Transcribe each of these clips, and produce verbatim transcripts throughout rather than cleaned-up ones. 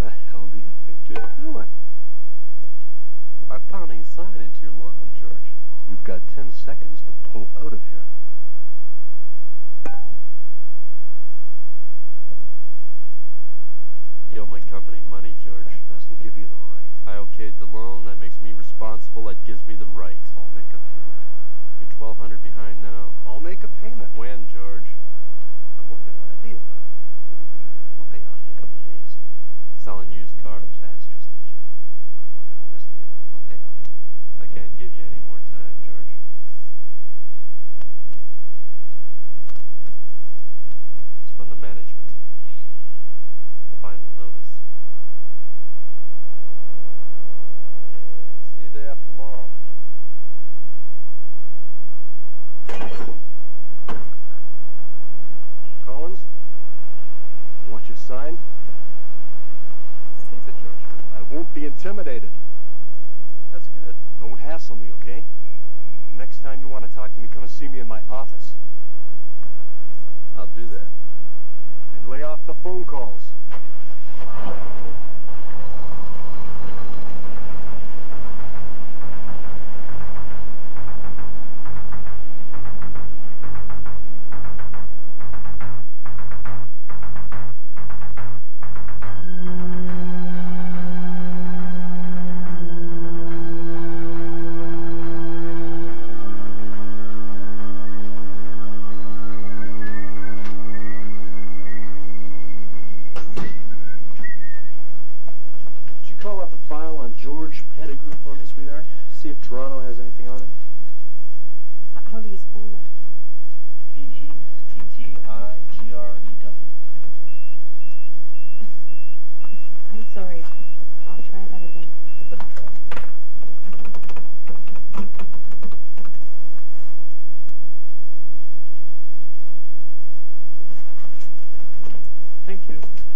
The hell do you think you're doing? I'm pounding a sign into your lawn, George. You've got ten seconds to pull out of here. You owe my company money, George. That doesn't give you the right. I okayed the loan. That makes me responsible. That gives me the right. I'll make a payment. You're twelve hundred behind now. I'll make a payment. When, George? I'm working on a deal. It'll, be, it'll pay off in a couple of days. Selling used cars? That's just a job. I'm working on this deal. It'll pay off. I can't give you any more time, George. It's from the management. Final notice. See you day after tomorrow. Collins? You want your sign? Keep it, George. I won't be intimidated. That's good. Don't hassle me, okay? Next time you want to talk to me, come and see me in my office. I'll do that. And lay off the phone calls. George Pettigrew for me, sweetheart. See if Toronto has anything on it. H how do you spell that? P E T T I G R E W. I'm sorry. I'll try that again. Let me try. Thank you.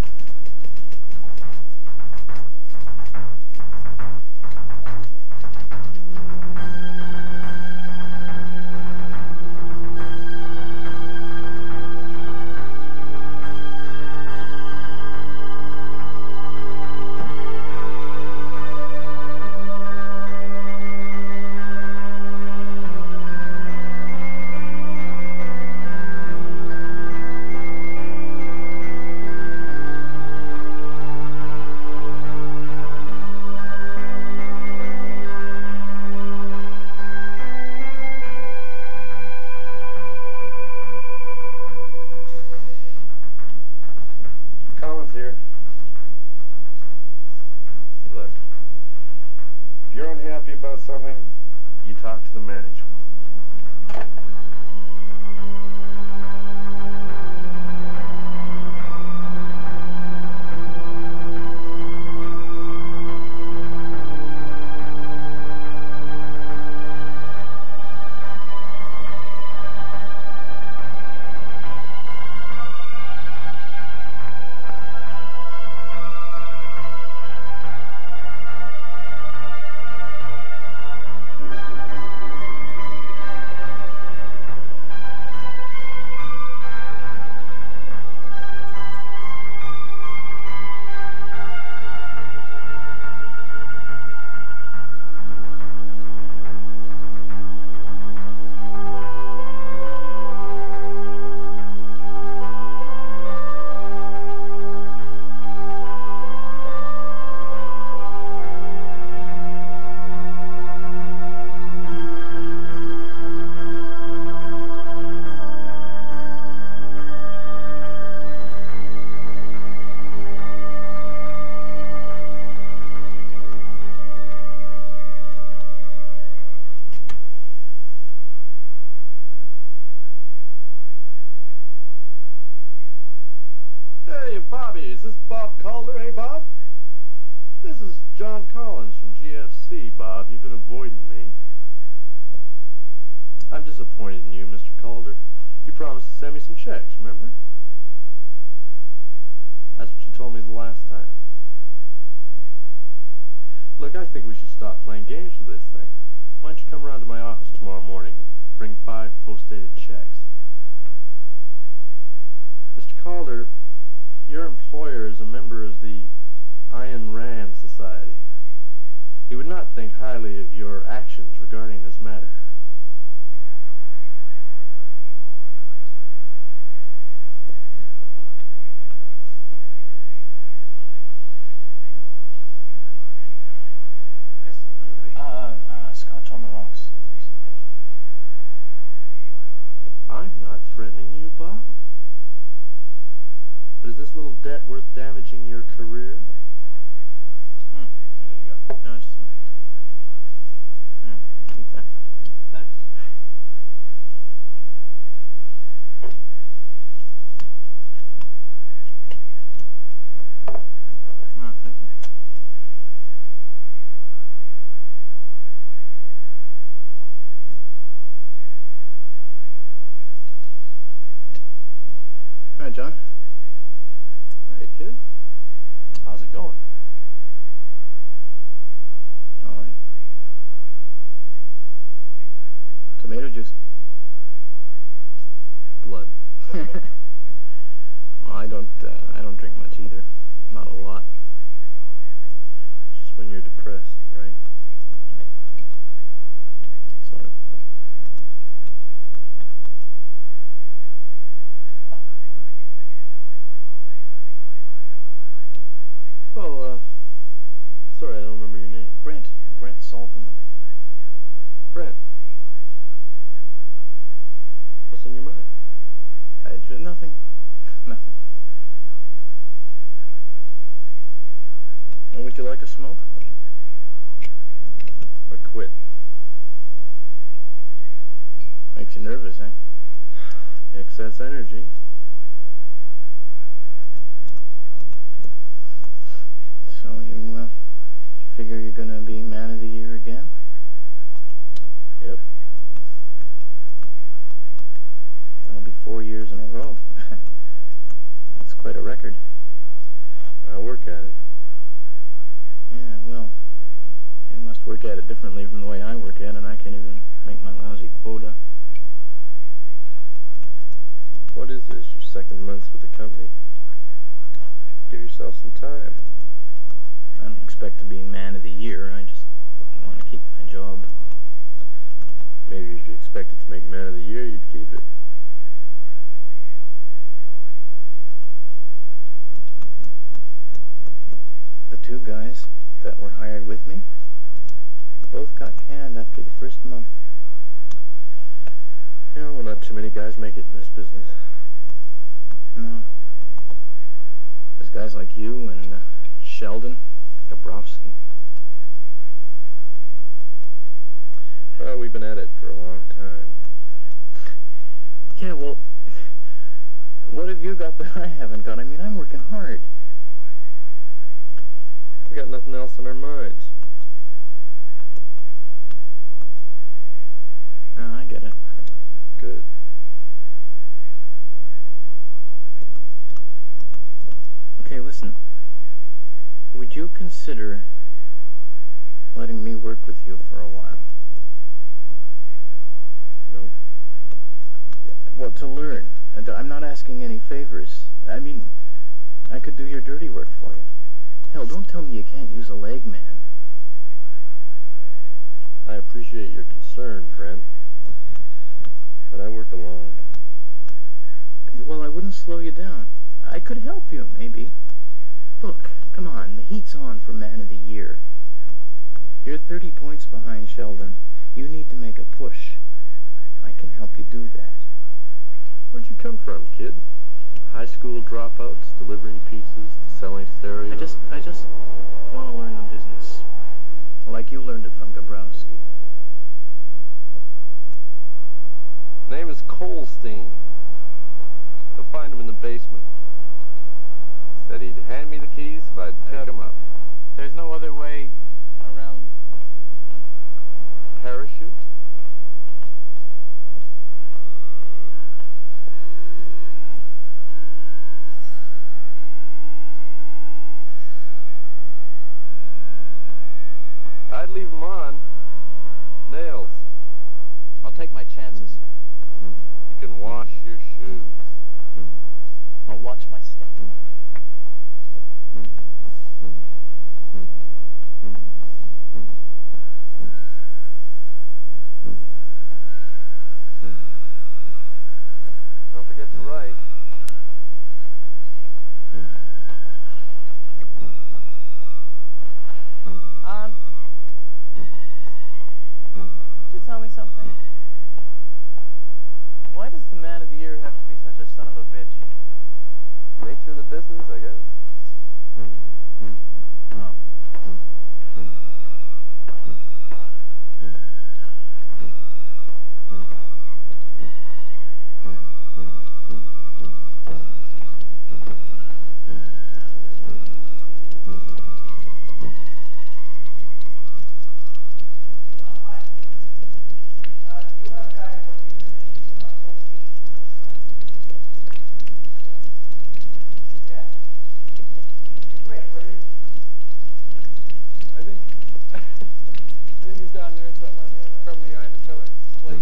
Here. Look, if you're unhappy about something, you talk to the management. Hey, Bobby, is this Bob Calder? Hey, Bob? This is John Collins from G F C, Bob. You've been avoiding me. I'm disappointed in you, Mister Calder. You promised to send me some checks, remember? That's what you told me the last time. Look, I think we should stop playing games with this thing. Why don't you come around to my office tomorrow morning and bring five post-dated checks? Mister Calder, your employer is a member of the Ayn Rand Society. He would not think highly of your actions regarding this matter. Uh, uh, scotch on the rocks, please. I'm not threatening you, Bob. But is this little debt worth damaging your career? Hmm. There you go. No, just, hmm, keep that. Thanks. Oh, thank you. Hi, John. Hey, kid. How's it going? All right. Tomato juice. Blood. Well, I don't. Uh, I don't drink much either. Not a lot. Just when you're depressed, right? Sort of. Well, uh, sorry, I don't remember your name. Brent. Brent Solverman. Brent. What's on your mind? I, j- nothing. Nothing. Uh, Would you like a smoke? I quit. Makes you nervous, eh? Excess energy. So you, uh, you figure you're gonna be man of the year again? Yep. That'll be four years in a row. That's quite a record. I work at it. Yeah, well, you must work at it differently from the way I work at it. I can't even make my lousy quota. What is this, your second month with the company? Give yourself some time. I don't expect to be man of the year. I just want to keep my job. Maybe if you expected to make man of the year, you'd keep it. The two guys that were hired with me both got canned after the first month. Yeah, well, not too many guys make it in this business. No. There's guys like you and uh, Sheldon, Gabrowski. Well, we've been at it for a long time. Yeah, well, what have you got that I haven't got? I mean, I'm working hard. We got nothing else on our minds. Oh, I get it. Good. Okay, listen. Would you consider letting me work with you for a while? Nope. Well, to learn. And I'm not asking any favors. I mean, I could do your dirty work for you. Hell, don't tell me you can't use a leg man. I appreciate your concern, Brent. But I work alone. Well, I wouldn't slow you down. I could help you, maybe. Look, come on, the heat's on for Man of the Year. You're thirty points behind Sheldon. You need to make a push. I can help you do that. Where'd you come from, kid? High school dropouts, delivering pizzas, to selling stereo? I just, I just want to learn the business. Like you learned it from Gabrowski. Name is Colstein. You'll find him in the basement. Said he'd hand me the keys if I'd pick Uh, him up. There's no other way around. Parachute? I'd leave him on. Nails. I'll take my chances. You can wash your shoes. I'll watch my step. Don't forget to write. On. Could you tell me something? Why does the man of the year have to be such a son of a bitch? Nature of the business, I guess. Oh. I think I think he's down there somewhere, from behind the pillar. Place.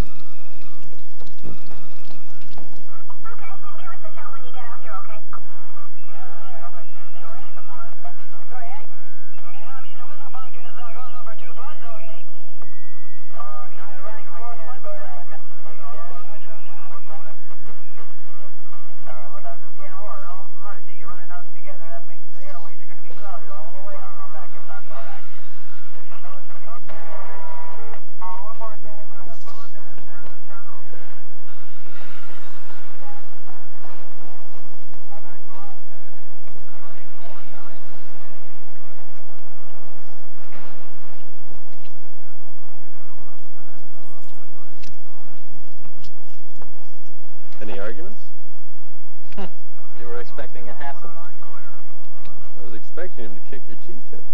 Any arguments? You were expecting a hassle? I was expecting him to kick your teeth in.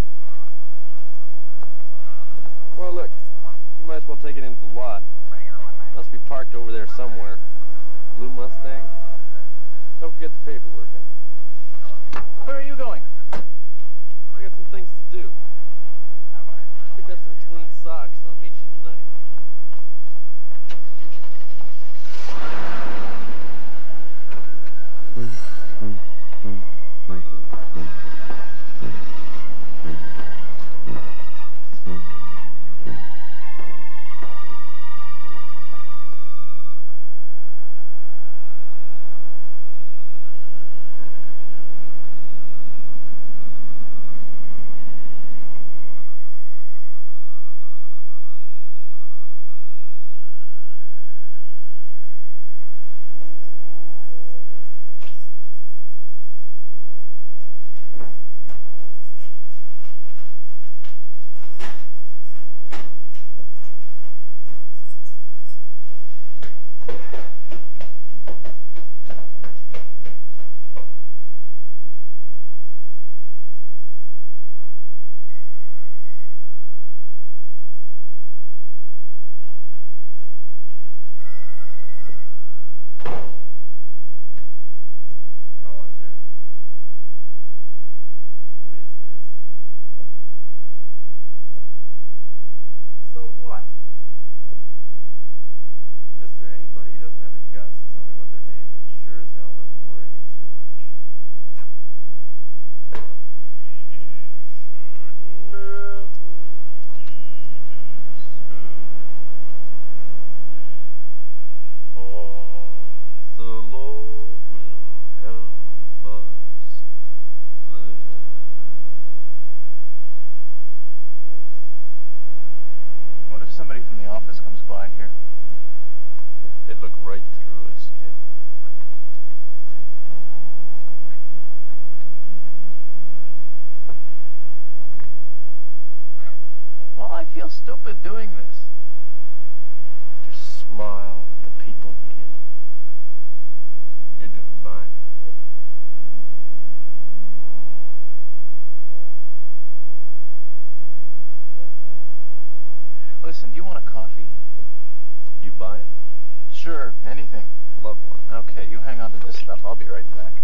Well, look, you might as well take it into the lot. Must be parked over there somewhere. Blue Mustang. Don't forget the paperwork, eh? Where are you going? I got some things to do. Pick up some clean socks and I'll meet you tonight. Collins here. Who is this? So what? Mister, anybody who doesn't have the guts to tell me what their name is sure as hell doesn't worry me too much. The Lord will help us there. What if somebody from the office comes by here? They'd look right through us, kid. Well, I feel stupid doing this. Just smile at the people, kid. You're doing fine. Listen, do you want a coffee? You buying? Sure, anything. Love one. Okay, you hang on to this stuff. I'll be right back.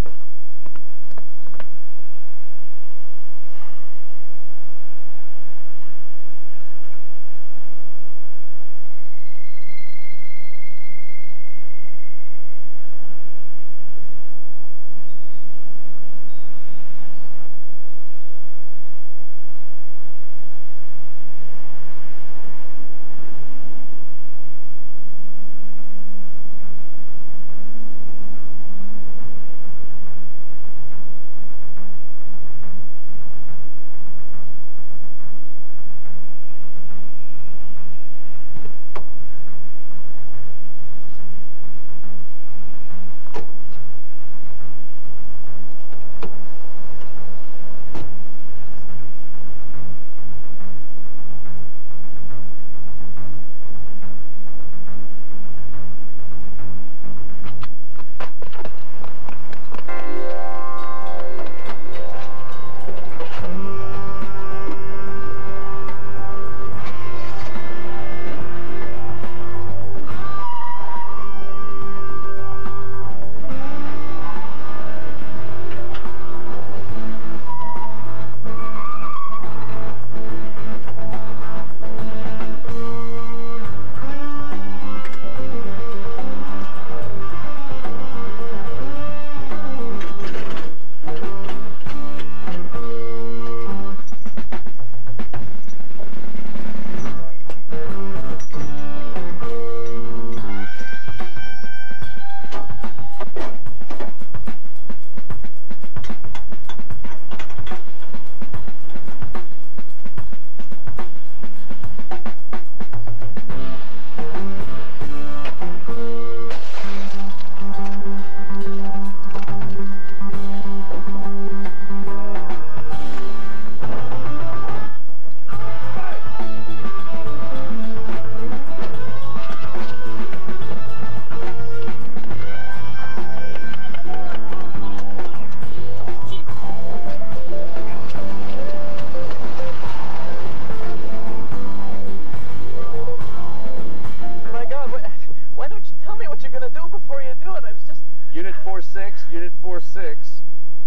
four six.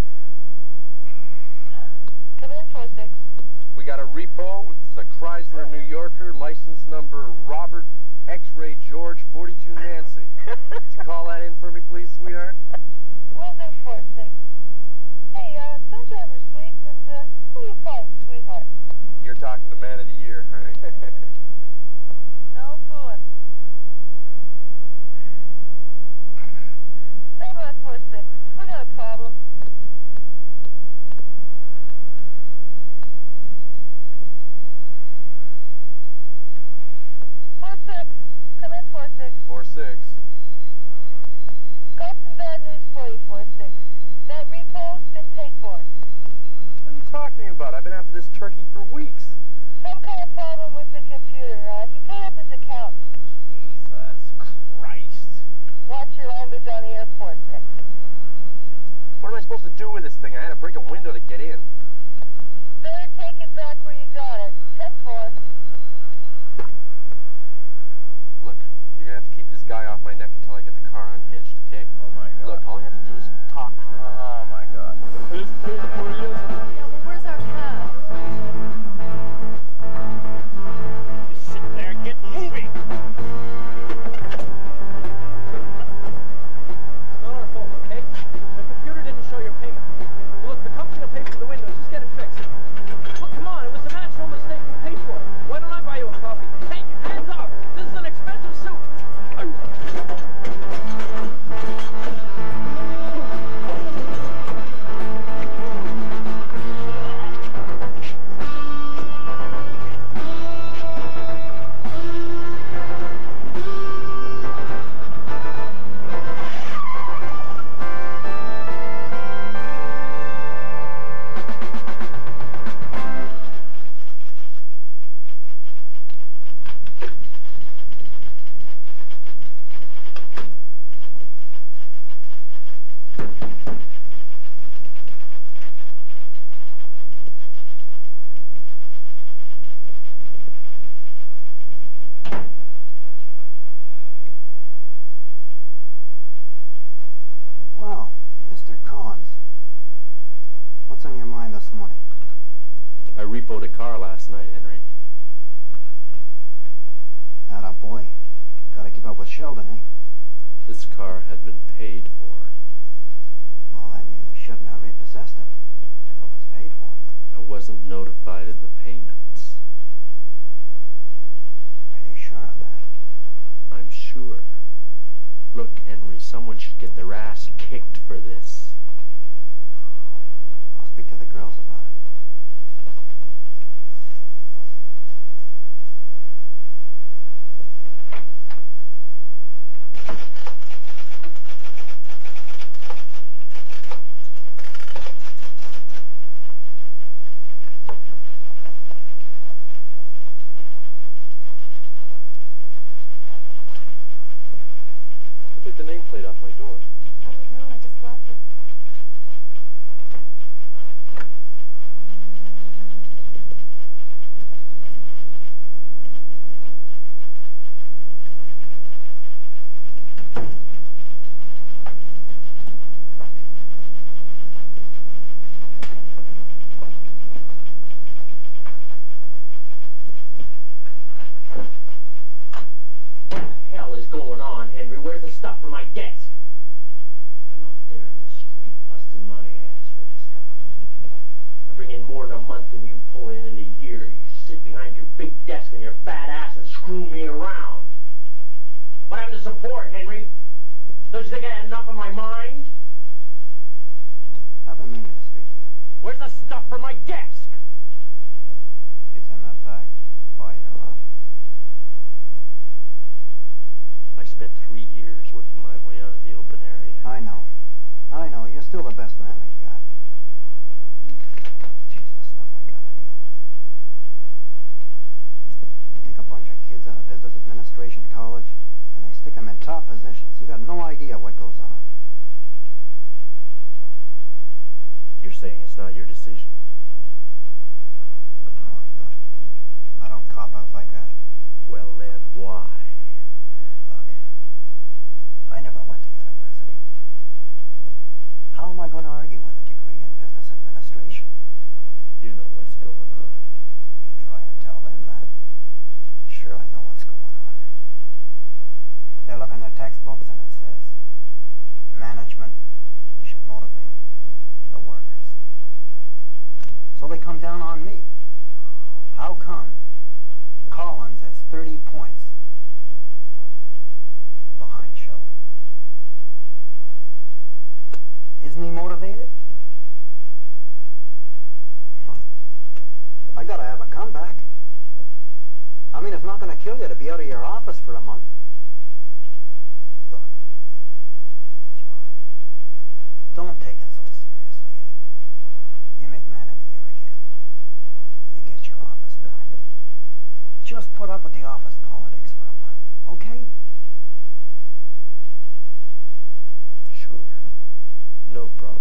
Come in, four six. We got a repo. It's a Chrysler New Yorker, license number Robert X-Ray George forty-two Nancy. Could you call that in for me, please, sweetheart? Will do, four six. Hey, uh, don't you ever sleep? And, uh, who are you calling sweetheart? You're talking to Man of the Year, honey. No fooling. Stand by, four six. We got a problem. four six. Come in, four six. four six. Got some bad news for you, four six. That repo's been paid for. What are you talking about? I've been after this turkey for weeks. Some kind of problem with the computer. Uh, he paid up his account. Jesus Christ. Watch your language on the air, four six. What am I supposed to do with this thing? I had to break a window to get in. Better take it back where you got it. ten four. Look, you're gonna have to keep this guy off my neck until I get the car unhitched, okay? Oh my god. Look, all you have to do is talk to him. Oh my god. This paid for you. Yeah, well, where's our cab? Just sit there and get moving. It's not our fault, okay? The computer didn't show your payment. Look, the company will pay for the window. Just get it fixed. Look, come on. It was a natural mistake. We paid for it. Why don't I buy you a coffee? Hey, hands up! This is an expensive suit. Well, Mister Collins, what's on your mind this morning? I repoed a car last night, Henry. Atta boy. Gotta keep up with Sheldon, eh? This car had been paid for. Well, then you shouldn't have repossessed it if it was paid for. I wasn't notified of the payments. Are you sure of that? I'm sure. Look, Henry, someone should get their ass kicked for this. I'll speak to the girls about it. Who took the nameplate off my door? I don't know. I just got there. What the hell is going on, Henry? Where's the stuff from my desk? I'm out there in the street busting my ass for this company. I bring in more in a month than you pull in in a year. You sit behind your big desk and your fat ass and screw me around. What happened to support, Henry? Don't you think I had enough on my mind? I've been meaning to speak to you. Where's the stuff from my desk? It's in the back by your office. I spent three years working my way out of the open area. I know. I know. You're still the best man we've got. Jeez, the stuff I gotta deal with. You take a bunch of kids out of business administration college, and they stick them in top positions. You got no idea what goes on. You're saying it's not your decision? No, I'm not. I don't cop out like that. Well, then, why? Look, I never went to university. How am I going to argue with a degree in business administration? You know what's going on. You try and tell them that. Sure, I know what's going on. They look in their textbooks and it says, management should motivate the workers. So they come down on me. How come Collins is thirty points behind Sheldon? Isn't he motivated? Huh. I gotta have a comeback. I mean, it's not gonna kill you to be out of your office for a month. Look, John, don't take it so seriously, eh? You make man of the year again. You get your office back. Just put up with the office politics for a month, okay? Sure. No problem.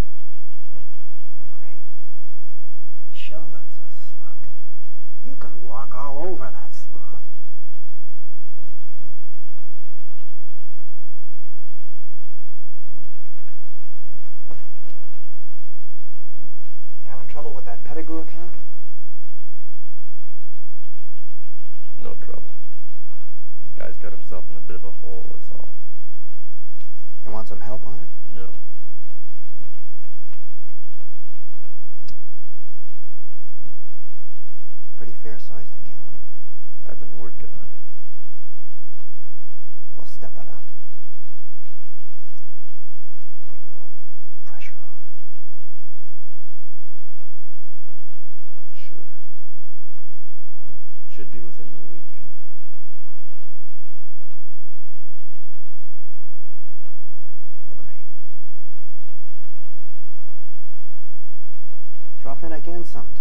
Great. Sheldon's a slug. You can walk all over that slob. You having trouble with that Pettigrew account? No trouble. Guy's got himself in a bit of a hole, is all. You want some help on it? No. Pretty fair-sized account. I've been working on it. We'll step it up. Put a little pressure on it. Sure. Should be within the week. Great. Drop in again sometime.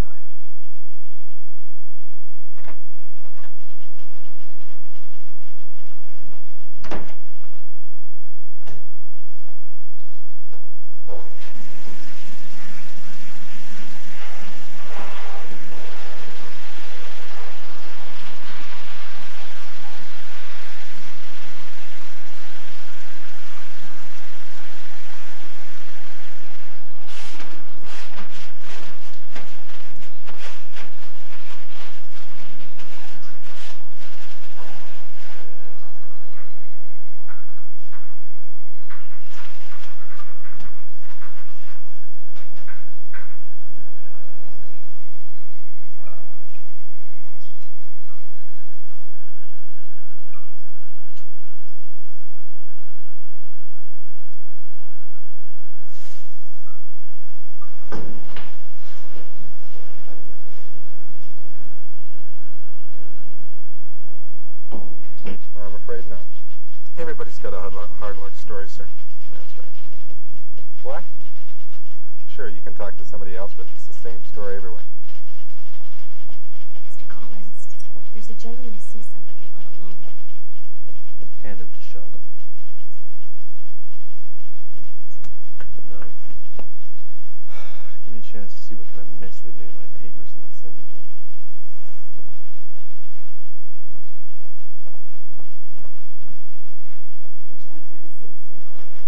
I'm afraid not. Everybody's got a hard luck, hard luck story, sir. That's right. What? Sure, you can talk to somebody else, but it's the same story everywhere. Mister Collins, there's a gentleman to see somebody about a loan. Hand him to Sheldon. No. Give me a chance to see what kind of mess they've made of my papers and then send them home. Would you like to have a seat, sir?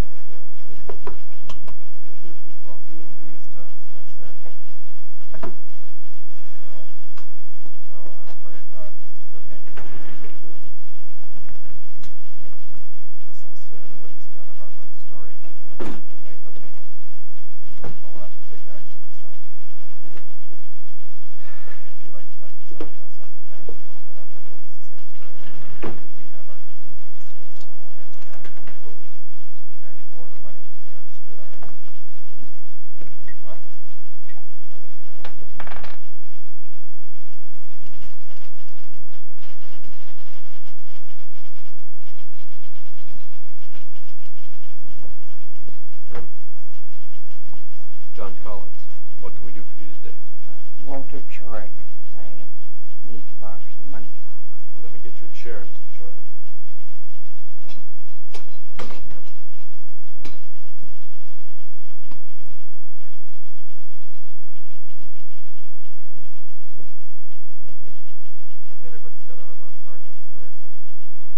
John Collins, what can we do for you today? Walter Chorik. I need to borrow some money. Well, let me get you a chair, Mister Troy. Everybody's got a hard luck, hard luck story, sir.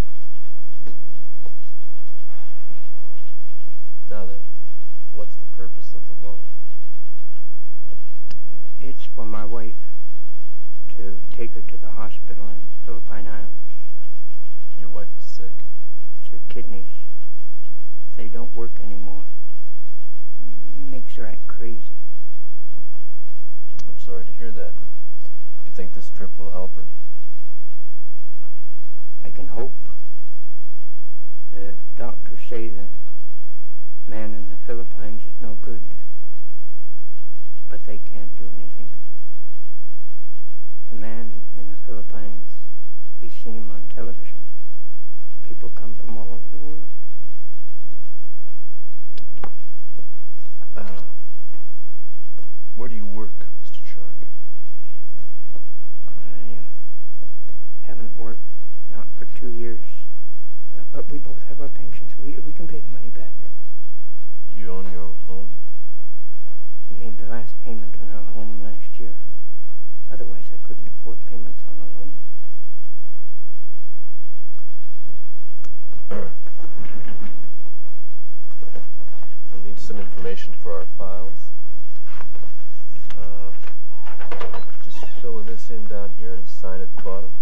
Now then, what's the purpose? take her to the hospital in Philippine Islands. Your wife was sick. It's her kidneys. They don't work anymore. Makes her act crazy. I'm sorry to hear that. You think this trip will help her? I can hope. The doctors say the man in the Philippines is no good. But they can't do anything. The man in the Philippines, we see him on television. People come from all over the world. Uh, where do you work, Mister Chork? I uh, haven't worked, not for two years. Uh, but we both have our pensions. We, we can pay the money back. You own your own home? We made the last payment on our home last year. Otherwise, I couldn't afford payments on a loan. We'll need some information for our files. Uh, just fill this in down here and sign at the bottom.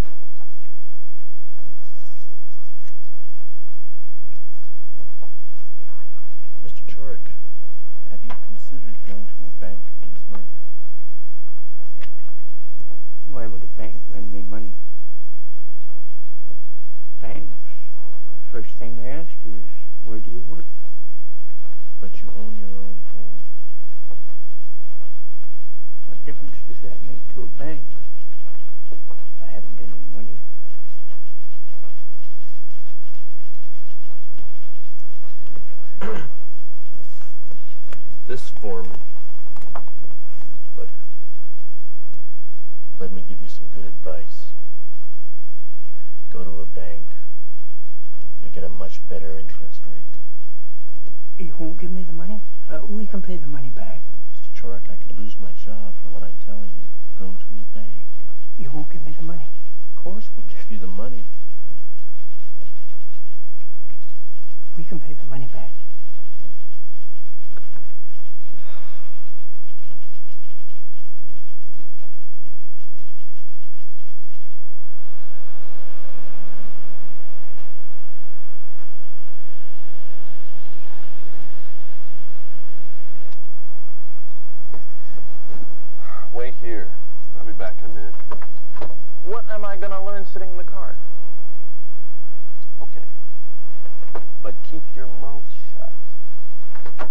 Mister Chork, have you considered going to a bank this month? Why would a bank lend me money? Banks. First thing they ask you is, where do you work? But you own your own home. What difference does that make to a bank? I haven't any money. This form, look, let me give you some good advice. Go to a bank. You'll get a much better interest rate. You won't give me the money? Uh, we can pay the money back. Mister Chork, I could lose my job for what I'm telling you. Go to a bank. You won't give me the money? Of course we'll give you the money. We can pay the money back. Wait here. I'll be back in a minute. What am I going to learn sitting in the car? Okay. But keep your mouth shut.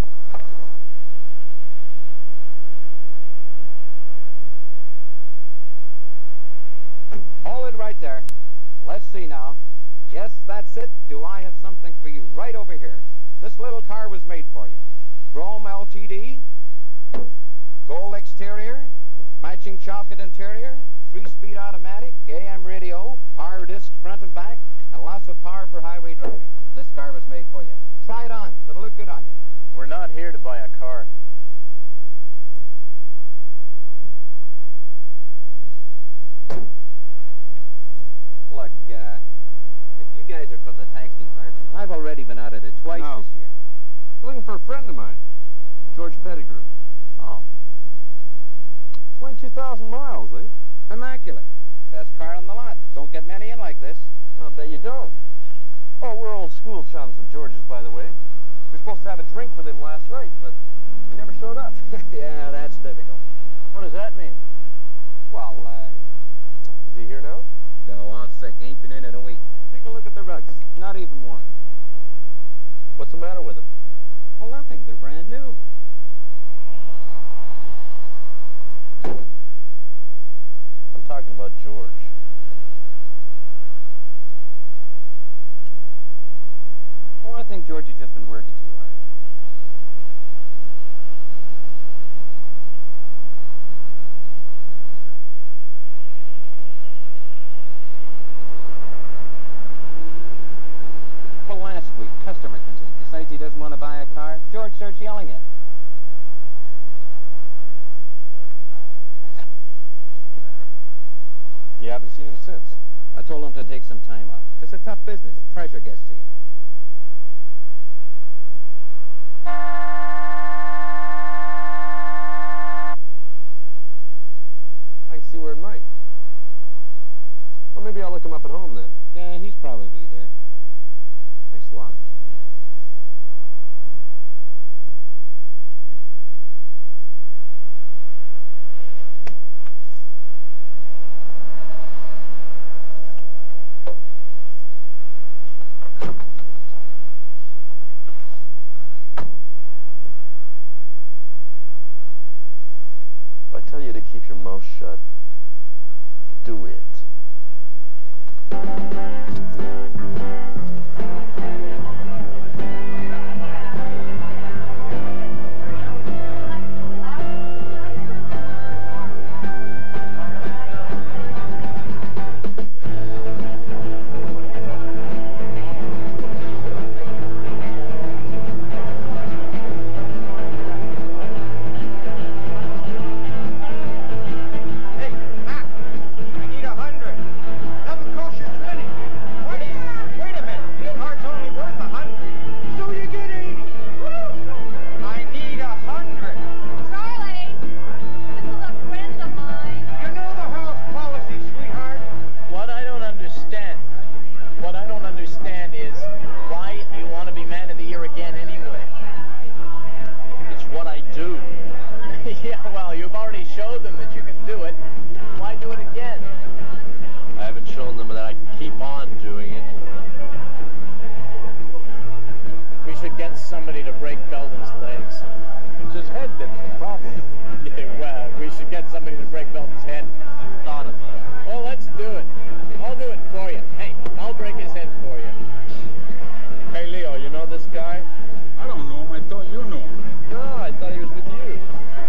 Hold it right there. Let's see now. Yes, that's it. Do I have something for you right over here? This little car was made for you. Chrome L T D, gold exterior, matching chocolate interior, three-speed automatic, A M radio, power disc front and back, and lots of power for highway driving. This car was made for you. Try it on. It'll look good on you. We're not here to buy a car. Look, uh, if you guys are from the tax department, I've already been out at it twice No. this year. I'm looking for a friend of mine, George Pettigrew. Oh, twenty-two thousand miles, eh? immaculate. Best car on the lot. Don't get many in like this. I'll bet you don't. Oh, we're old school chums of George's, by the way. We were supposed to have a drink with him last night, but he never showed up. Yeah, that's typical. What does that mean? Well, uh, Is he here now? no, I'm sick. Ain't been in in a week. Take a look at the rugs. Not even worn. What's the matter with him? Well, nothing. They're brand new. I'm talking about George. Well, I think George has just been working too hard. Well, last week, customer comes in, decides he doesn't want to buy a car. George starts yelling at him. You haven't seen him since. I told him to take some time off. It's a tough business. Pressure gets to you. I can see where it might. look him up at home then. Yeah, he's probably there. Thanks a lot. If I tell you to keep your mouth shut, do it. Somebody to break Belden's legs. It's his head that's the problem. Yeah, well, we should get somebody to break Belden's head. I thought about it. Well, let's do it. I'll do it for you. Hey, I'll break his head for you. Hey, Leo, you know this guy? I don't know him. I thought you knew him. No, I thought he was with you.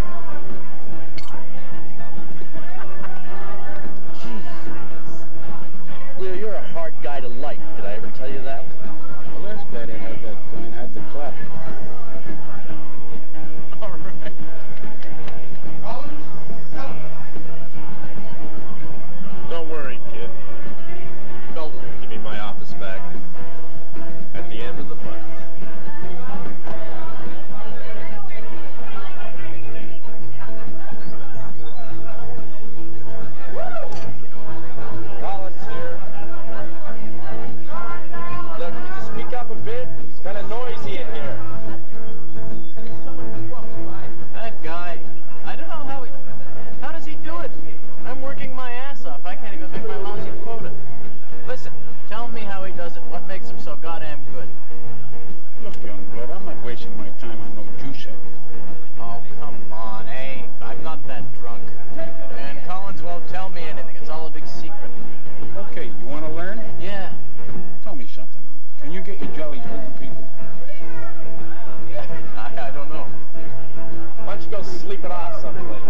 Jesus. Leo, you're a hard guy to like. Did I ever tell you that? The last guy that had that coin had the clap. All right. Don't worry, kid. Belden will give me my office back at the end of the month. Collins here. Look, could you speak up a bit? It's kind of noisy in here. That guy, I don't know how he... How does he do it? I'm working my ass off. I can't even make my lousy quota. Listen, tell me how he does it. What makes him so goddamn good? Look, young blood, I'm not wasting my time on no juice head. Oh, come on, eh? I'm not that drunk. And Collins won't tell me anything. It's all a big secret. Okay, you want to learn? Yeah. Tell me something. Can you get your jollies hurting people? I, I don't know. Why don't you go sleep it off someplace?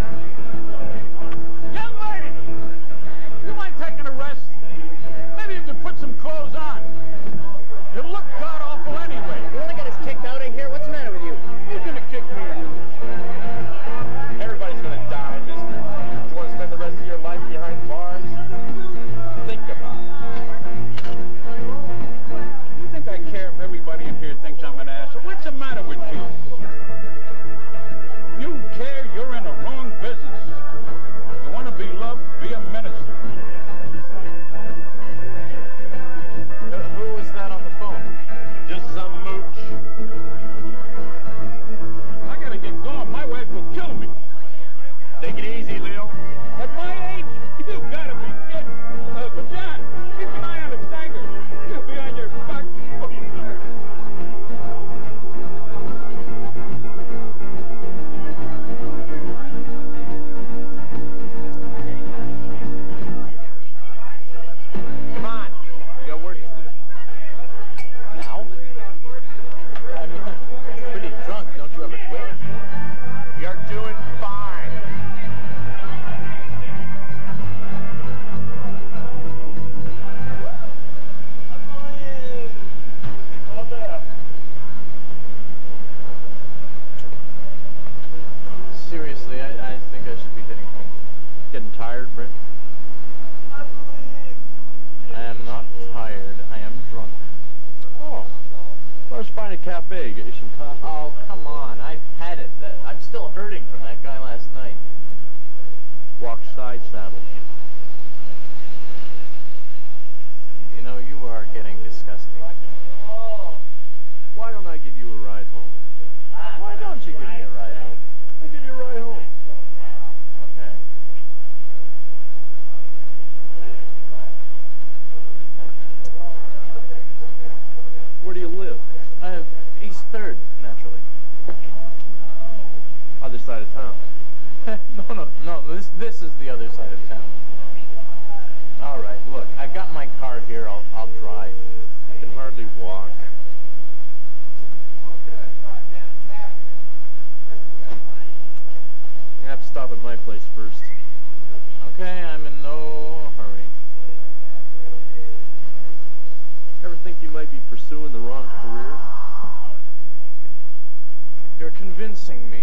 Young lady! You mind taking a rest? Maybe you could put some clothes on. You look god-awful anyway. You want to get us kicked out of here? What's the matter with you? Who's gonna kick me out? Everybody's gonna die, mister. You want to spend the rest of your life behind bars? Think about it. You think I care if everybody in here thinks I'm an ass? What's the matter with you? If you care, you're in the wrong business. You want to be loved? Be a minister. Uh, who was that on the phone? Just some mooch. I gotta get going. My wife will kill me. Take it easy, Leo. At my age, you gotta be kidding. Uh, but John, keep an eye on the tiger. He'll be on your back foot. Come on. We got work to do. Now? I'm pretty drunk. Don't you ever quit? You're doing fine. Seriously, I, I think I should be heading home. Getting tired, Brent? I am not tired. I am drunk. Oh. Let's find a cafe. Get you some coffee. Oh, come on. I've had it. That- I'm still hurting from that guy last night. Walk side saddle. other side of town. no, no, no. This this is the other side of town. All right, look, I've got my car here. I'll I'll drive. I can hardly walk. I have to stop at my place first. Okay, I'm in no hurry. Ever think you might be pursuing the wrong career? You're convincing me.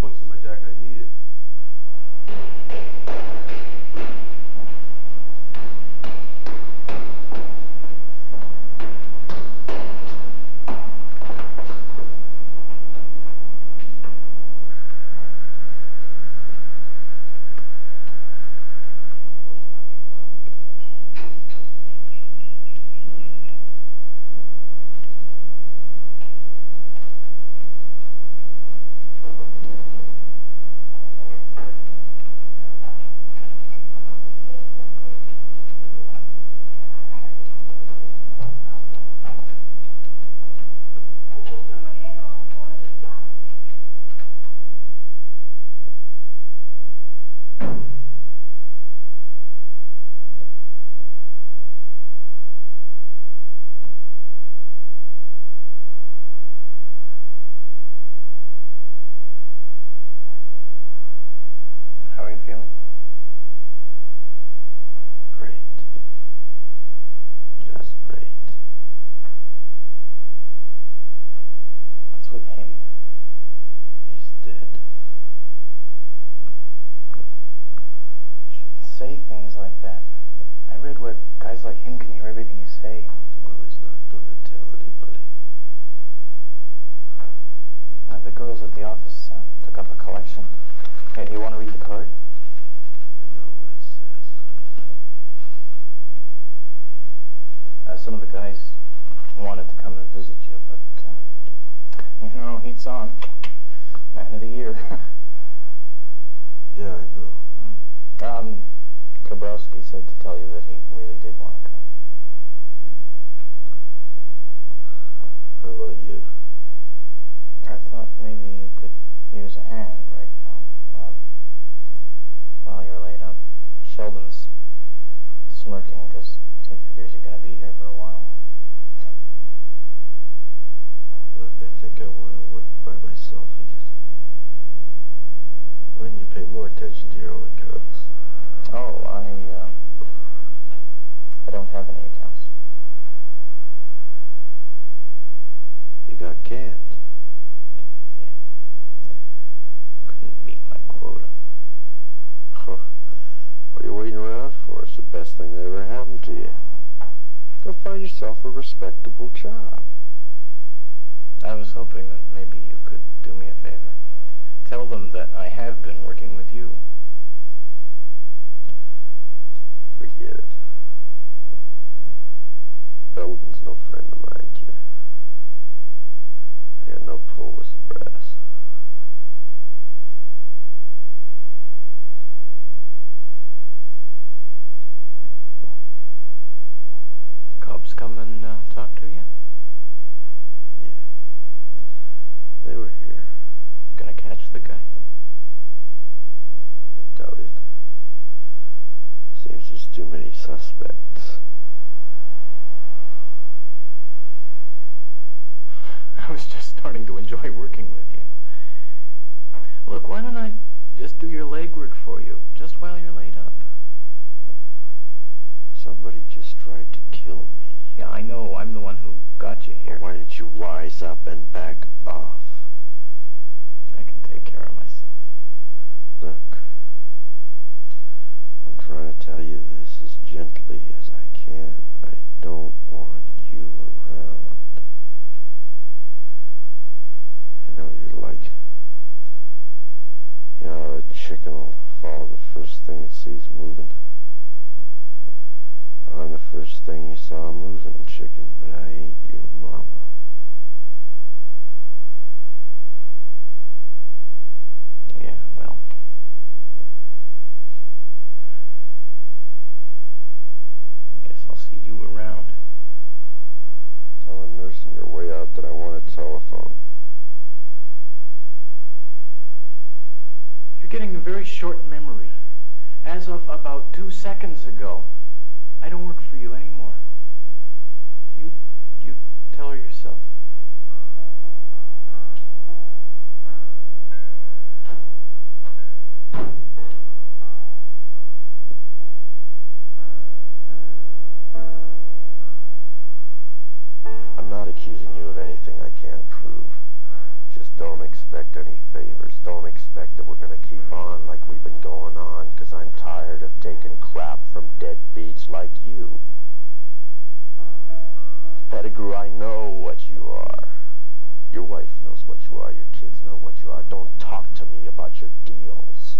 books in my jacket. I need it. How are you feeling? Great. Just great. What's with him? He's dead. You shouldn't say things like that. I read where guys like him can hear everything you say. Well, he's not going to tell anybody. Uh, the girls at the office uh, took up a collection. Hey, do you want to read the card? I know what it says. Uh, some of the guys wanted to come and visit you, but, uh, you know, heat's on. Man of the year. Yeah, I know. Um, Kabrowski said to tell you that he really did want to come. How about you? I thought maybe you could use a hand right now. Um, while you're laid up. Sheldon's smirking because he figures you're going to be here for a while. Look, I think I want to work by myself again. Why don't you pay more attention to your own accounts? Oh, I, uh, I don't have any accounts. You got canned. Yeah. Couldn't meet my quota. Huh. What are you waiting around for? It's the best thing that ever happened to you. Go find yourself a respectable job. I was hoping that maybe you could do me a favor. Tell them that I have been working with you. Forget it. Belden's no friend of mine, kid. I got no pull with the brass. Cops come and uh, talk to you? Yeah. They were here. Gonna catch the guy? I doubt it. Seems there's too many suspects. I was just starting to enjoy working with you. Look, why don't I just do your legwork for you, just while you're laid up? Somebody just tried to kill me. Yeah, I know. I'm the one who got you here. Well, why don't you wise up and back off? I can take care of myself. Look, I'm trying to tell you this as gently as I can. I don't want you around. I know you're like, you know, a chicken will follow the first thing it sees moving. I'm the first thing you saw moving, chicken, but I ain't your mama. Yeah, well. Guess I'll see you around. Tell a nurse on your way out that I want a telephone. You're getting a very short memory. As of about two seconds ago, I don't work for you anymore. You, you tell her yourself. I'm not accusing you of anything I can't prove. Just don't expect any favors. Don't expect that we're gonna keep on like we've been going on, 'cause I'm tired of taking crap from deadbeats like you. Pettigrew, I know what you are. Your wife knows what you are. Your kids know what you are. Don't talk to me about your deals.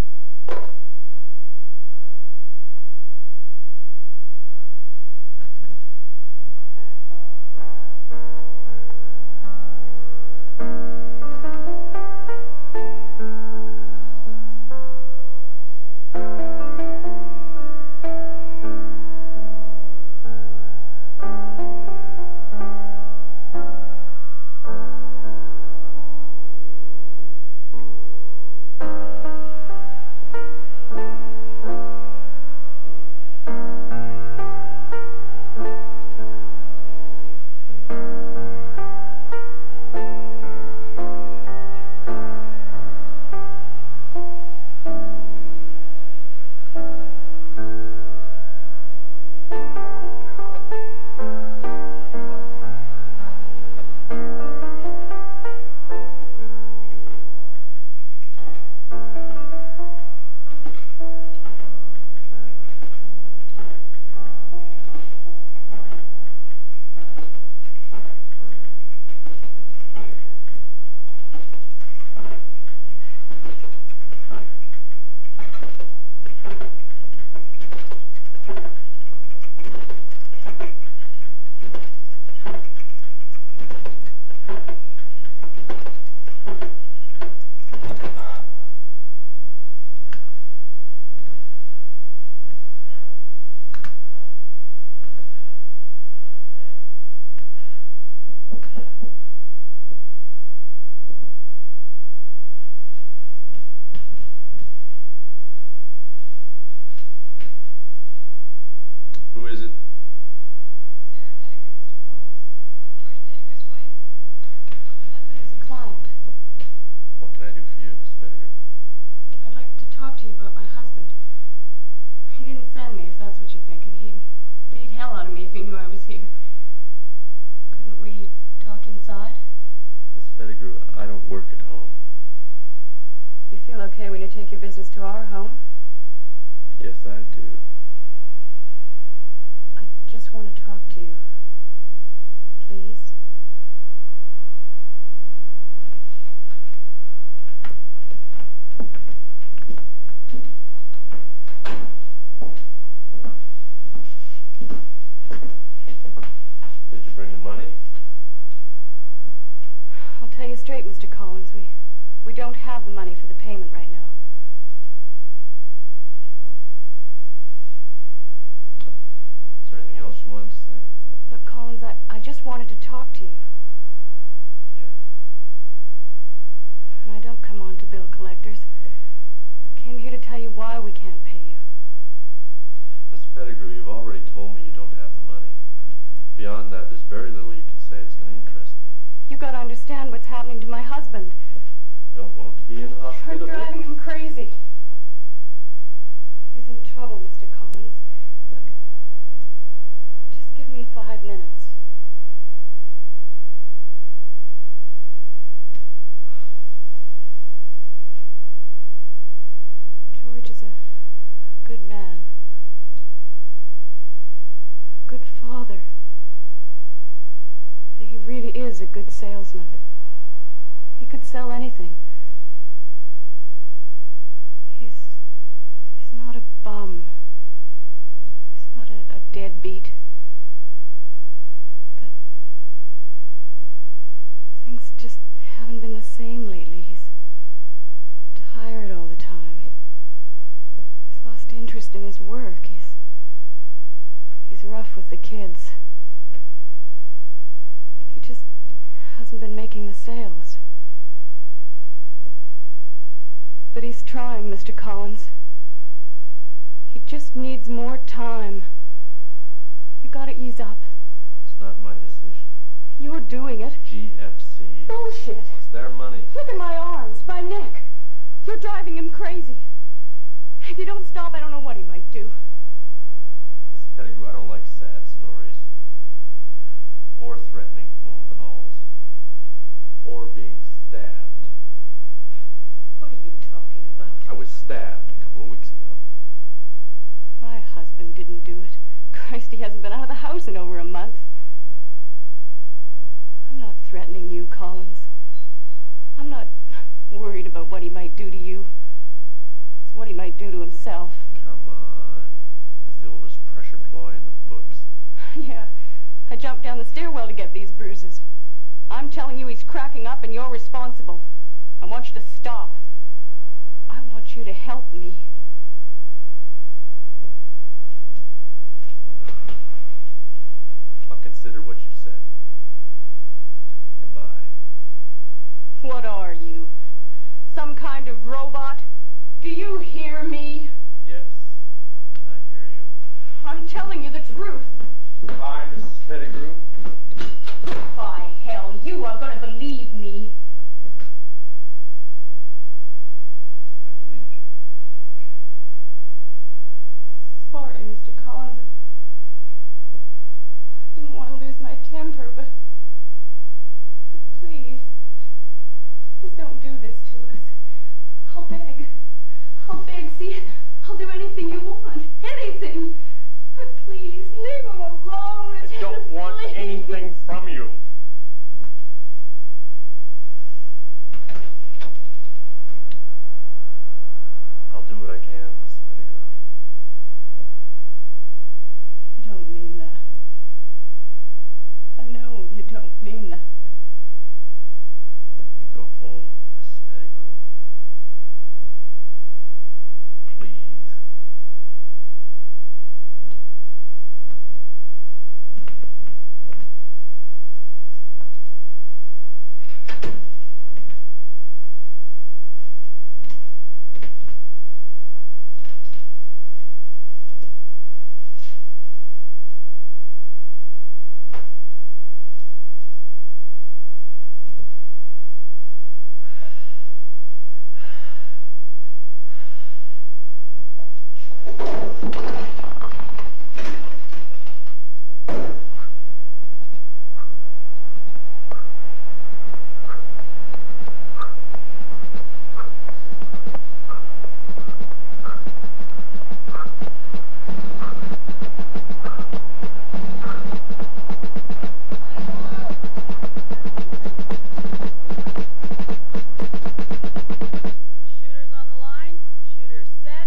Who is it? Sarah Pettigrew, Mister Collins. George Pettigrew's wife. My husband is a client. What can I do for you, Miss Pettigrew? I'd like to talk to you about my husband. He didn't send me, if that's what you're thinking. He'd beat hell out of me if he knew I was here. Couldn't we talk inside? Miss Pettigrew, I don't work at home. You feel okay when you take your business to our home? Yes, I do. I just want to talk to you. Please? Did you bring the money? I'll tell you straight, Mister Collins. We, we don't have the money for the payment right now. Is there anything else you wanted to say? Look, Collins, I, I just wanted to talk to you. Yeah. And I don't come on to bill collectors. I came here to tell you why we can't pay you. Mister Pettigrew, you've already told me you don't have the money. Beyond that, there's very little you can say that's going to interest me. You gotta understand what's happening to my husband. Don't want to be You're inhospitable. driving him crazy. He's in trouble, Mister Collins. Look, just give me five minutes. George is a good man. A good father. And he really is a good salesman. He could sell anything. He's... he's not a bum. He's not a, a deadbeat. But things just haven't been the same lately. He's tired all the time. He, he's lost interest in his work. He's... he's rough with the kids. He just hasn't been making the sales. But he's trying, Mister Collins. He just needs more time. You gotta ease up. It's not my decision. You're doing it. G F C. Bullshit. It's their money. Look at my arms, my neck. You're driving him crazy. If you don't stop, I don't know what he might do. Miss Pettigrew, I don't like sad stories. Or threatening phone calls. Or being stabbed. are you talking about? I was stabbed a couple of weeks ago. My husband didn't do it. Christ, he hasn't been out of the house in over a month. I'm not threatening you, Collins. I'm not worried about what he might do to you. It's what he might do to himself. Come on. That's the oldest pressure ploy in the books. Yeah, I jumped down the stairwell to get these bruises. I'm telling you he's cracking up and you're responsible. I want you to stop. I want you to help me. I'll consider what you've said. Goodbye. What are you? Some kind of robot? Do you hear me? Yes, I hear you. I'm telling you the truth. Bye, Missus Pettigrew. By hell, you are going to believe me. I believed you. Sorry, Mister Collins. I didn't want to lose my temper, but... But please... Please don't do this to us. I'll beg. I'll beg, see? I'll do anything you want. Anything. But please, leave him alone. I don't want Please. anything from you. I'll do what I can, Miss Pettigrew. You don't mean that. I know you don't mean that. Go home, Miss Pettigrew. Please. Shooters on the line. Shooters set.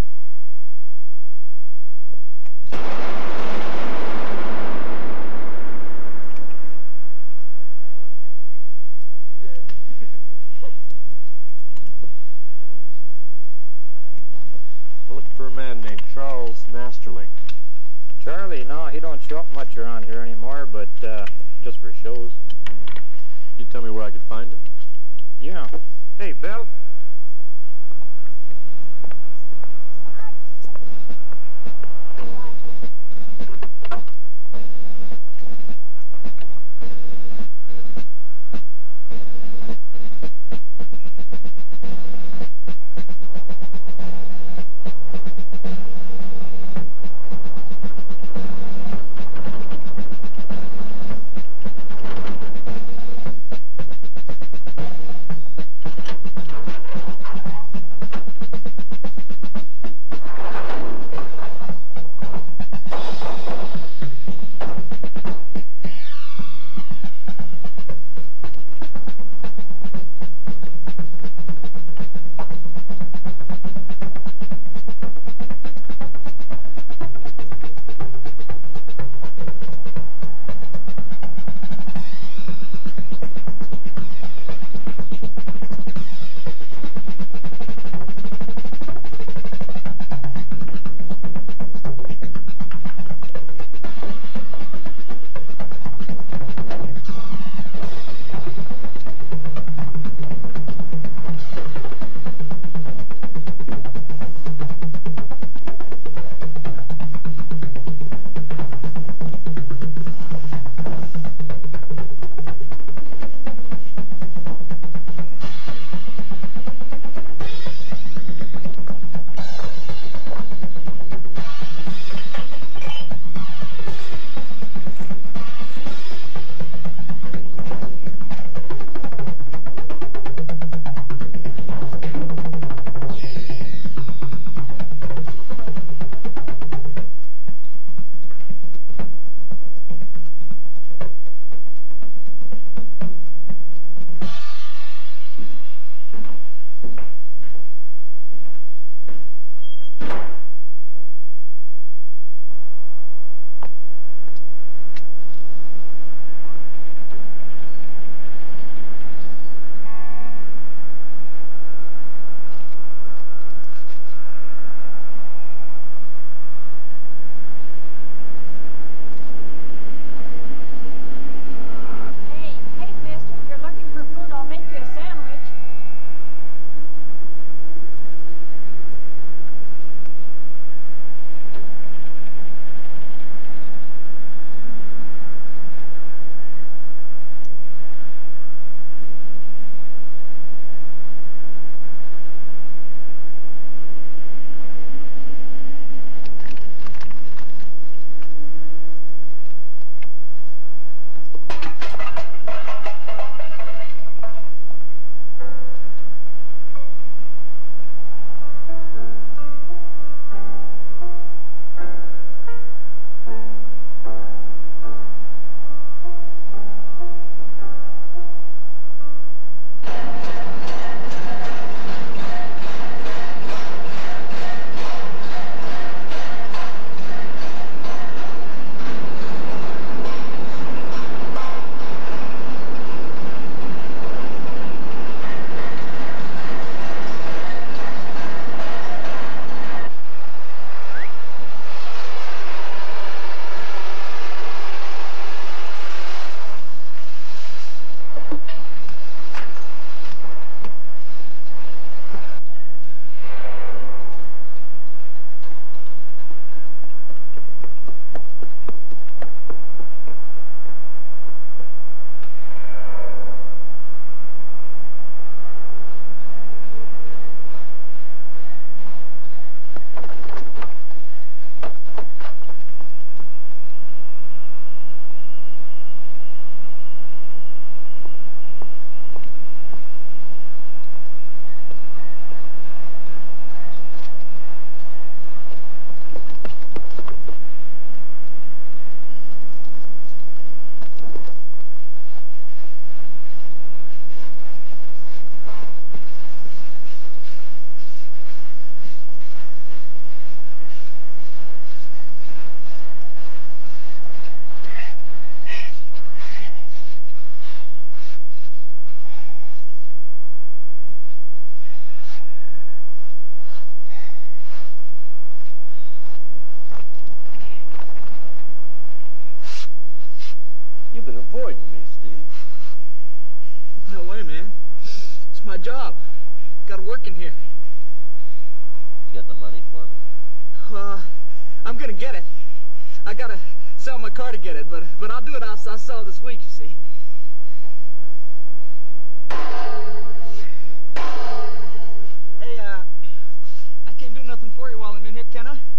I'm looking for a man named Charles Nasterling. Charlie, no, he don't show up much around here anymore, but uh, just for shows. You tell me where I could find him? Yeah. Hey, Bill. You've been avoiding me, Steve. No way, man. It's my job. Gotta work in here. You got the money for me? Well, I'm gonna get it. I gotta sell my car to get it, but but I'll do it. I'll, I'll sell it this week, you see. Hey, uh, I can't do nothing for you while I'm in here, can I?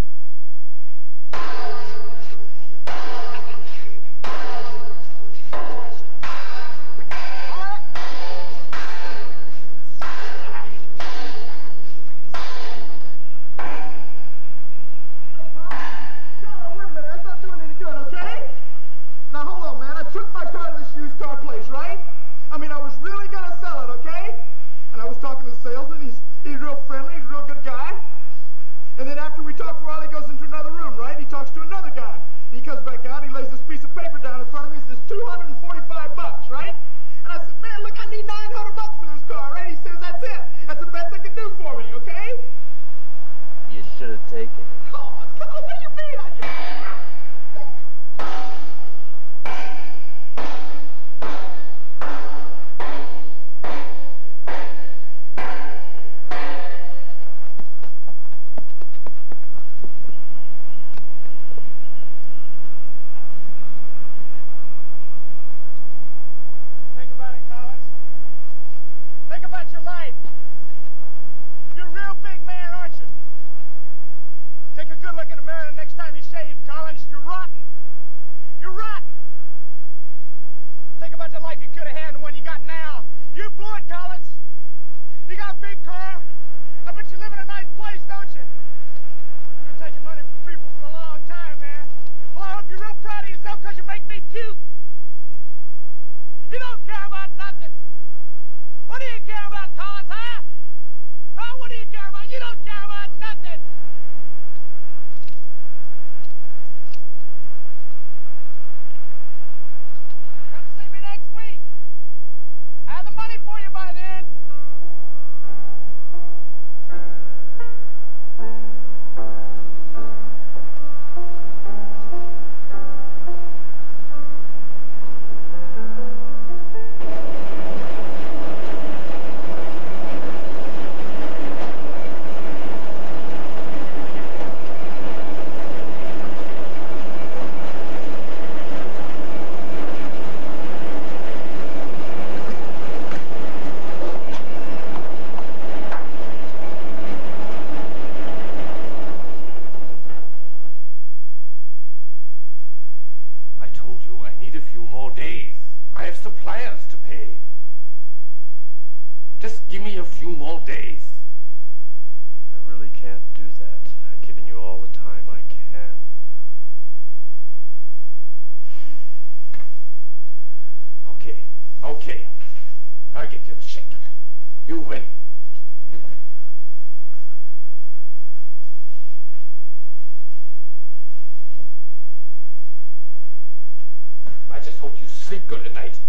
days. I really can't do that. I've given you all the time I can. Okay, okay. I'll give you the shake. You win. I just hope you sleep good at night.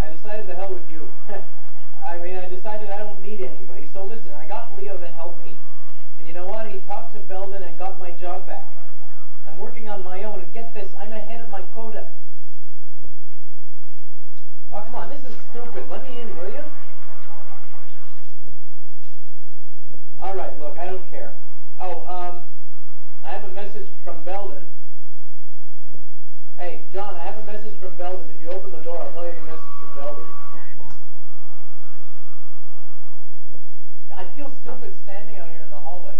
I decided to hell with you. I mean, I decided I don't need anybody. So listen, I got Leo to help me. And you know what? He talked to Belden and got my job back. I'm working on my own, and get this, I'm ahead of my quota. Oh, come on, this is stupid. Let me in, will you? All right, look, I don't care. Oh, um, I have a message from Belden. Hey, John, I have a message from Belden. If you open the door, I'll tell you the message from Belden. I feel stupid standing out here in the hallway.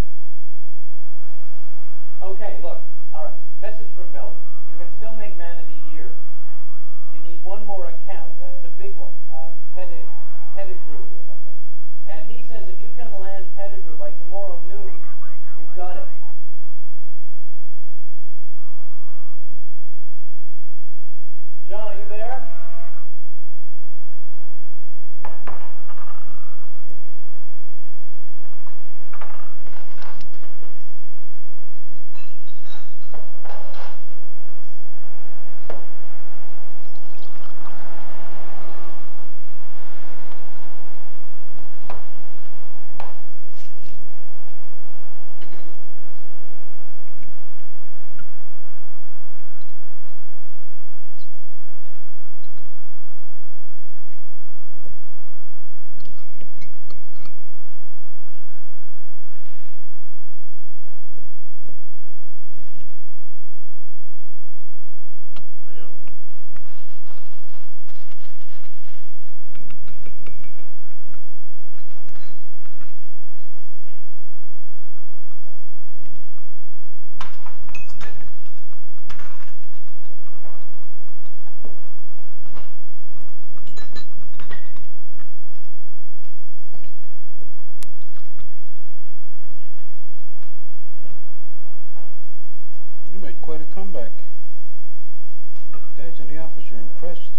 Okay, look. All right. Message from Belden. You can still make Man of the Year. You need one more account. Uh, it's a big one. Uh, Petit, Pettigrew or something. And he says if you can land Pettigrew by tomorrow noon, you've got it. John, are you there? Quite a comeback. The guys in the office are impressed.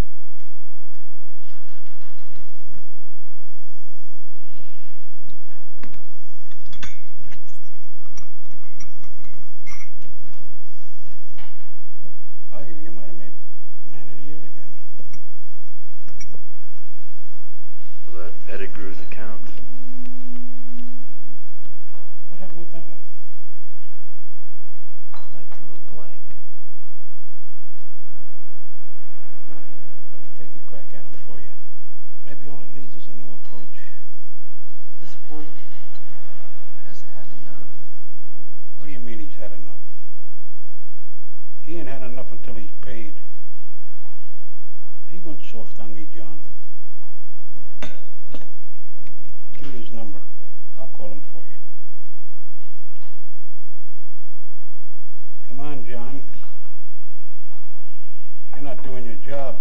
I hear you might have made Man of the Year again. So that Pettigrew's account? What happened with that one? At him for you. Maybe all it needs is a new approach. This one has had enough. What do you mean he's had enough? He ain't had enough until he's paid. He going soft on me, John. Give me his number. I'll call him for you. Come on, John. You're not doing your job.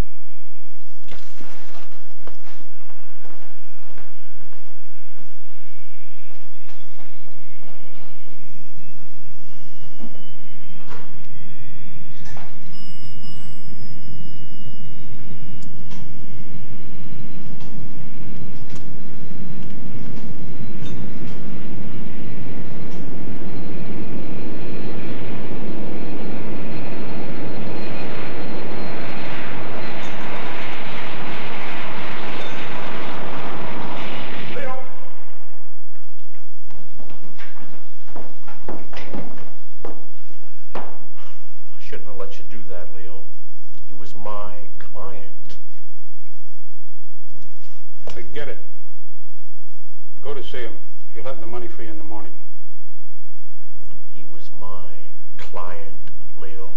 Get it. Go to see him. He'll have the money for you in the morning. He was my client, Leo.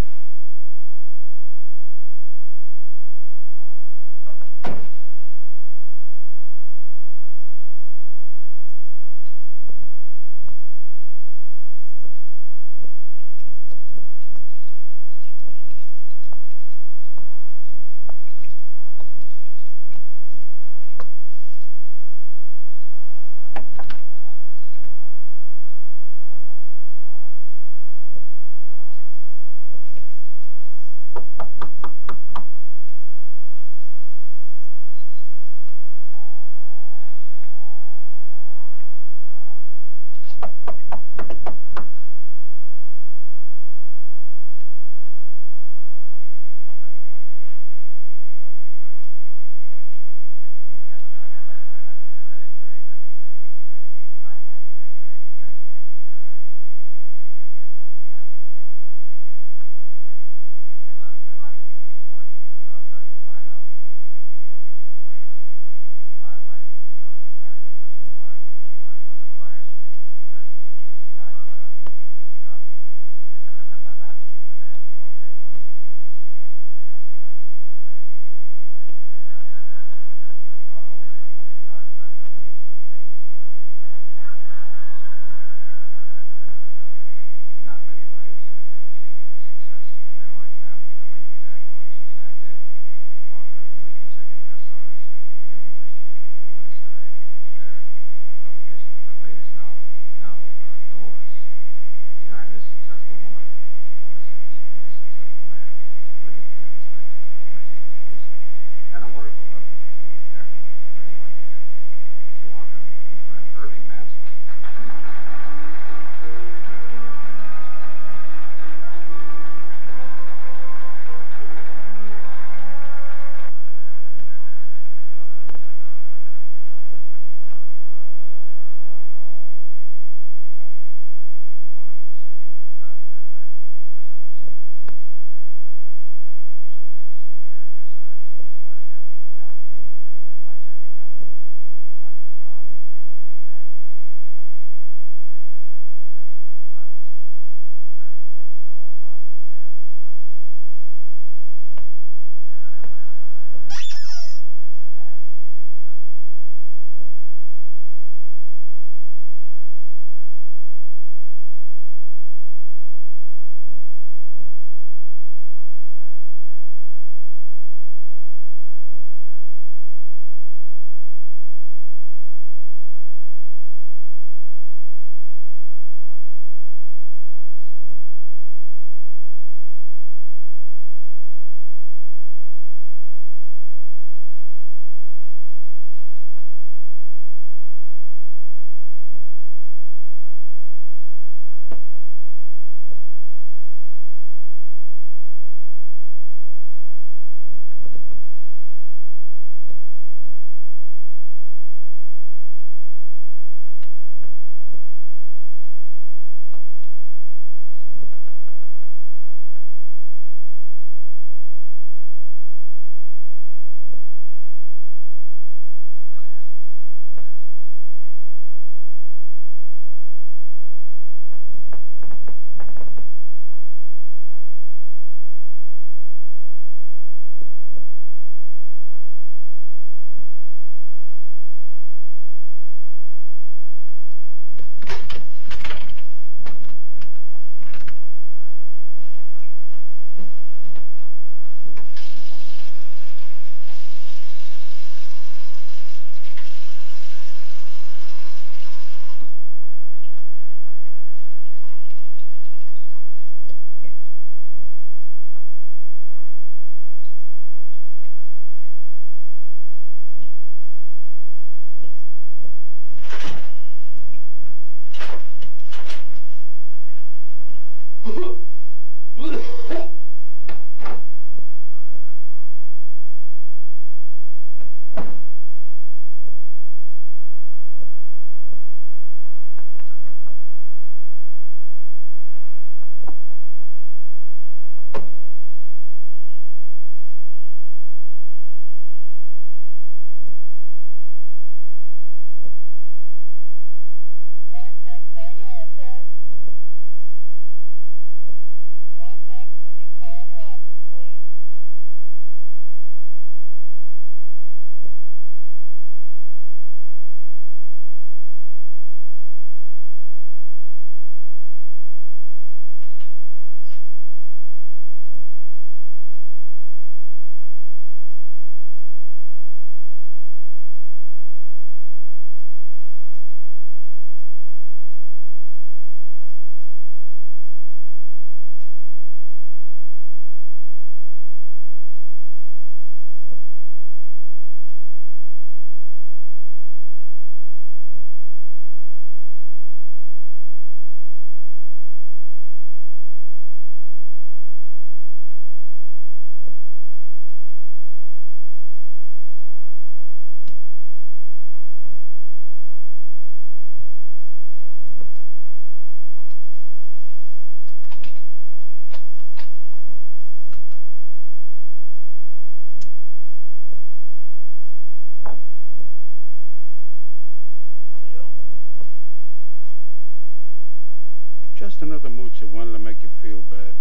Just another mooch that wanted to make you feel bad.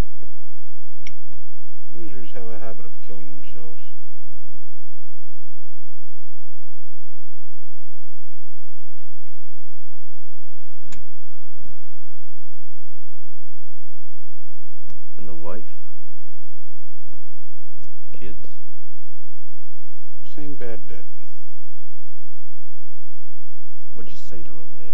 Losers have a habit of killing themselves. And the wife? Kids? Same bad debt. What'd you say to him, Leo?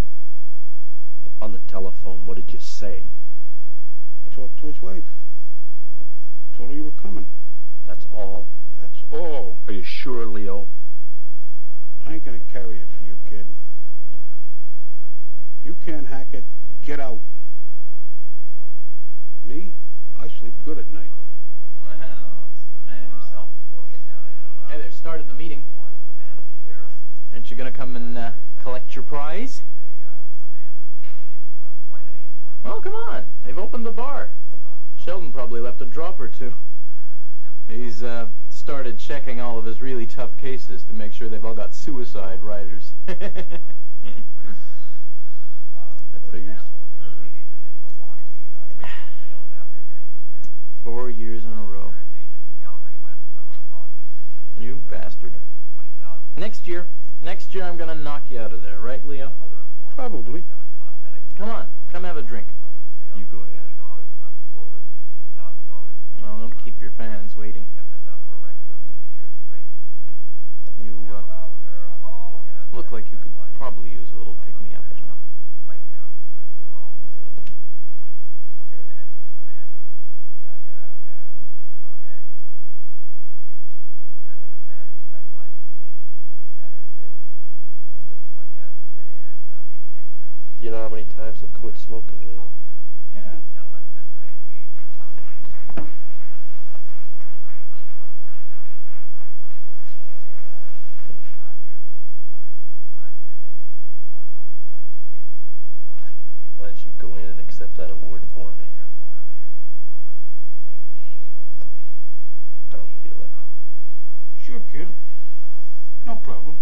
On the telephone, what did you say? Talked to his wife. Told her you were coming. That's all? That's all. Are you sure, Leo? I ain't gonna carry it for you, kid. If you can't hack it, get out. Me? I sleep good at night. Well, it's the man himself. Hey there, started the meeting. Aren't you gonna come and uh, collect your prize? Well, come on. They've opened the bar. Sheldon probably left a drop or two. He's uh, started checking all of his really tough cases to make sure they've all got suicide riders. That figures. Four years in a row. You bastard. Next year, next year I'm gonna knock you out of there, right, Leo? Probably. Come on, come have a drink. You go ahead. Well, don't keep your fans waiting. You, uh, look like you could probably use a little pick-me-up, John. You know how many times they quit smoking, Leo? Yeah. Why don't you go in and accept that award for me? I don't feel like it. Sure, kid. No problem.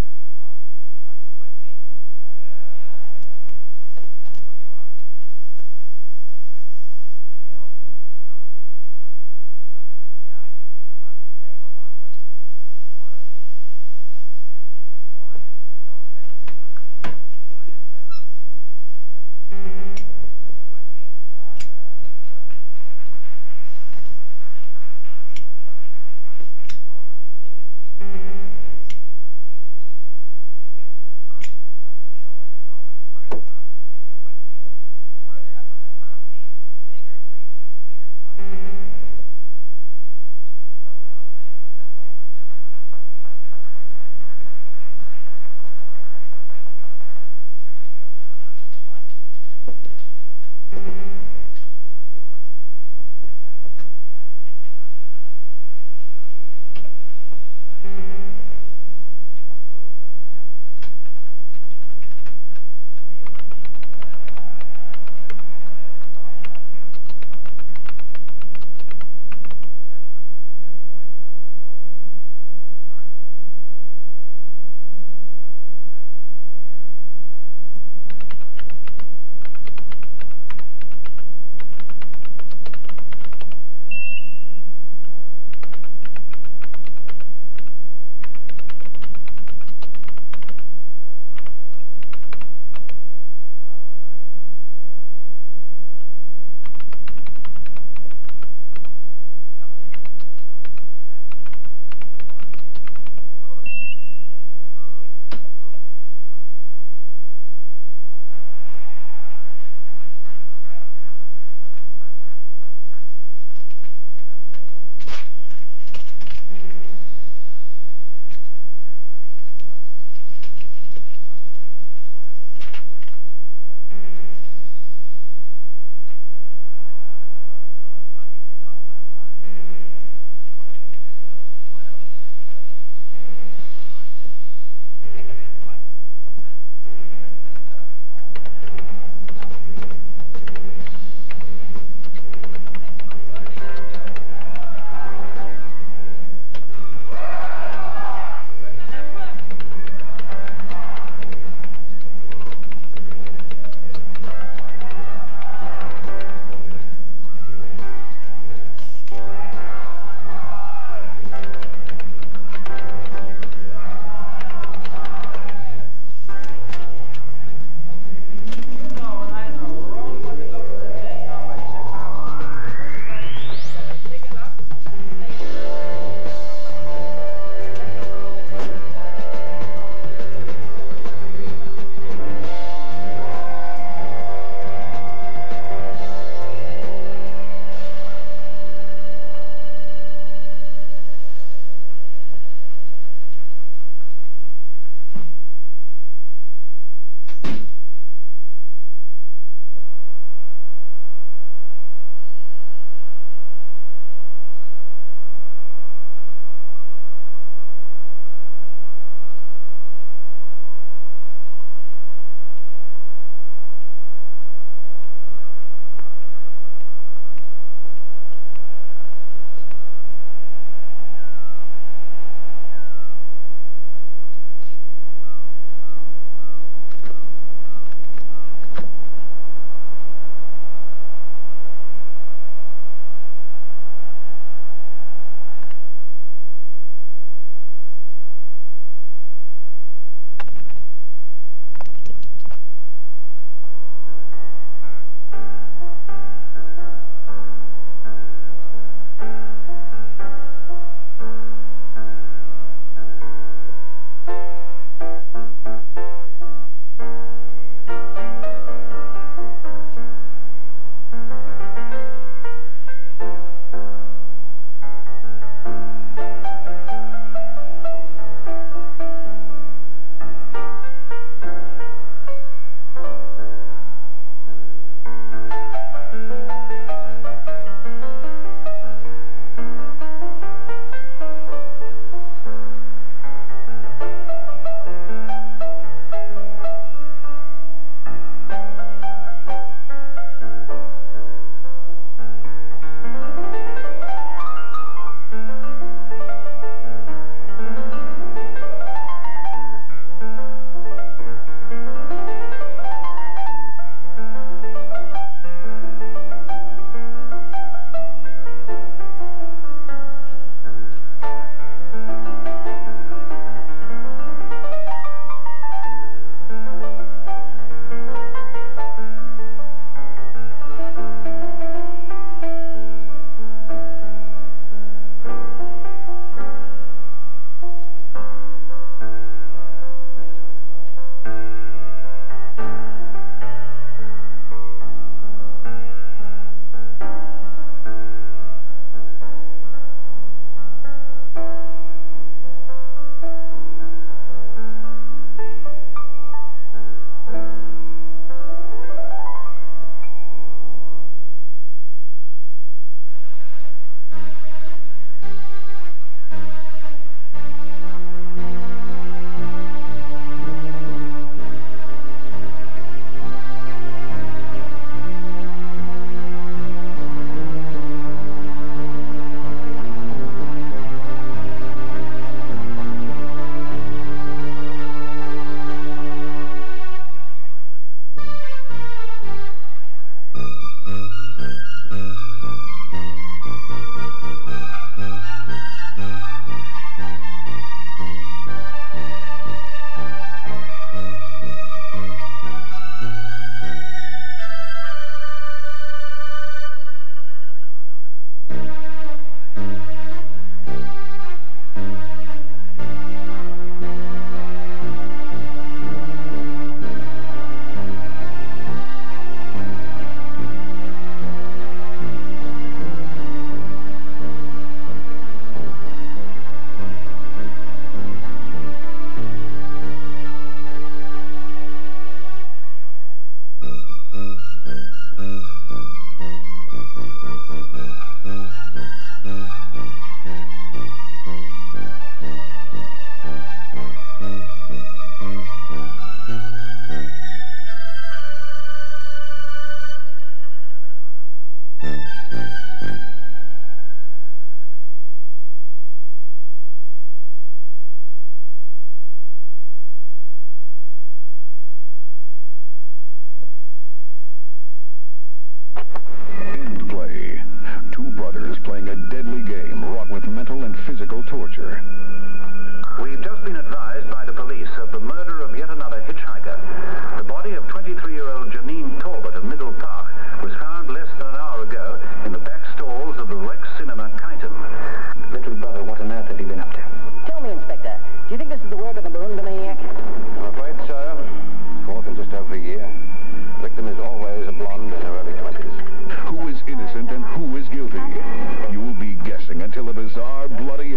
End play. Two brothers playing a deadly game wrought with mental and physical torture. We've just been advised by the police of the murder of yet another hitchhiker. The body of twenty-three-year-old Janine Talbot of Middle Park was found less than an hour ago in the back stalls of the Rex Cinema, Kyneton. Little brother, what on earth have you been up to? Tell me, Inspector, do you think this is the work of the Maroon Maniac? I'm afraid so. Fourth in just over a year. Victim is always a blonde in her early twenties. Who is innocent and who is guilty? You will be guessing until a bizarre, bloody